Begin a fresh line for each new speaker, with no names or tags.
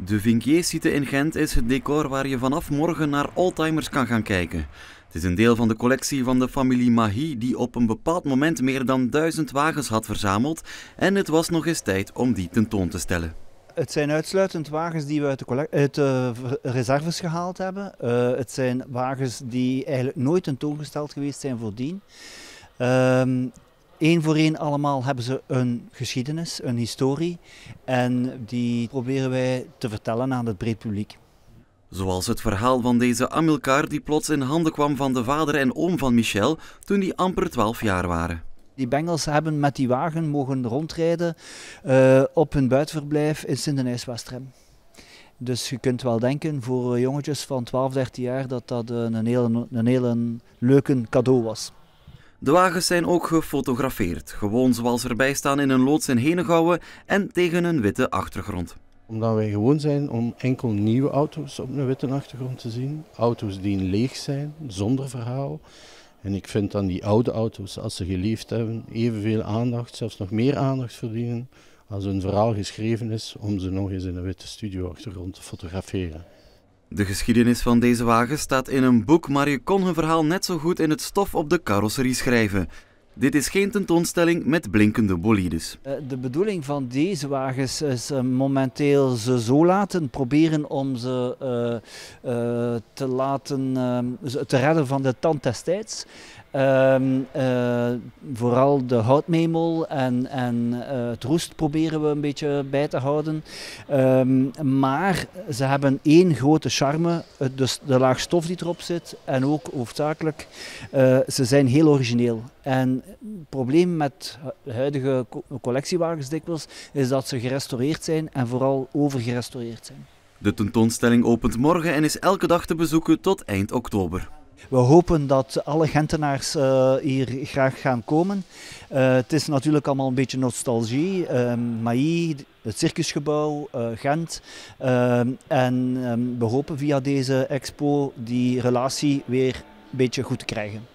De Vincier-site in Gent is het decor waar je vanaf morgen naar oldtimers kan gaan kijken. Het is een deel van de collectie van de familie Mahy die op een bepaald moment meer dan 1000 wagens had verzameld en het was nog eens tijd om die tentoon te stellen.
Het zijn uitsluitend wagens die we uit de reserves gehaald hebben. Het zijn wagens die eigenlijk nooit tentoongesteld geweest zijn voordien. Eén voor één allemaal hebben ze een geschiedenis, een historie en die proberen wij te vertellen aan het breed publiek.
Zoals het verhaal van deze Amilcar die plots in handen kwam van de vader en oom van Michel toen die amper 12 jaar waren.
Die Bengels hebben met die wagen mogen rondrijden op hun buitenverblijf in Sint-Denijs-Westrem. Dus je kunt wel denken voor jongetjes van 12, 13 jaar dat dat een hele leuke cadeau was.
De wagens zijn ook gefotografeerd, gewoon zoals erbij staan in een loods in Henegouwen en tegen een witte achtergrond.
Omdat wij gewoon zijn om enkel nieuwe auto's op een witte achtergrond te zien. Auto's die leeg zijn, zonder verhaal. En ik vind dan die oude auto's, als ze geleefd hebben, evenveel aandacht, zelfs nog meer aandacht verdienen. Als hun verhaal geschreven is, om ze nog eens in een witte studioachtergrond te fotograferen.
De geschiedenis van deze wagen staat in een boek, maar je kon hun verhaal net zo goed in het stof op de carrosserie schrijven. Dit is geen tentoonstelling met blinkende bolides.
De bedoeling van deze wagens is momenteel ze zo laten proberen om ze te redden van de tand des tijds. Vooral de houtmemel en het roest proberen we een beetje bij te houden. Maar ze hebben één grote charme, dus de laag stof die erop zit en ook hoofdzakelijk, ze zijn heel origineel. En het probleem met de huidige collectiewagens dikwijls is dat ze gerestaureerd zijn en vooral overgerestaureerd zijn.
De tentoonstelling opent morgen en is elke dag te bezoeken tot eind oktober.
We hopen dat alle Gentenaars hier graag gaan komen. Het is natuurlijk allemaal een beetje nostalgie. Mahy, het circusgebouw, Gent. En we hopen via deze expo die relatie weer een beetje goed te krijgen.